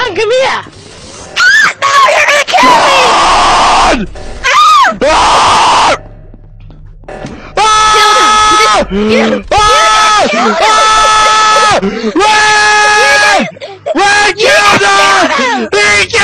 Come here! No, you're gonna kill me! Run! Run, Gilda!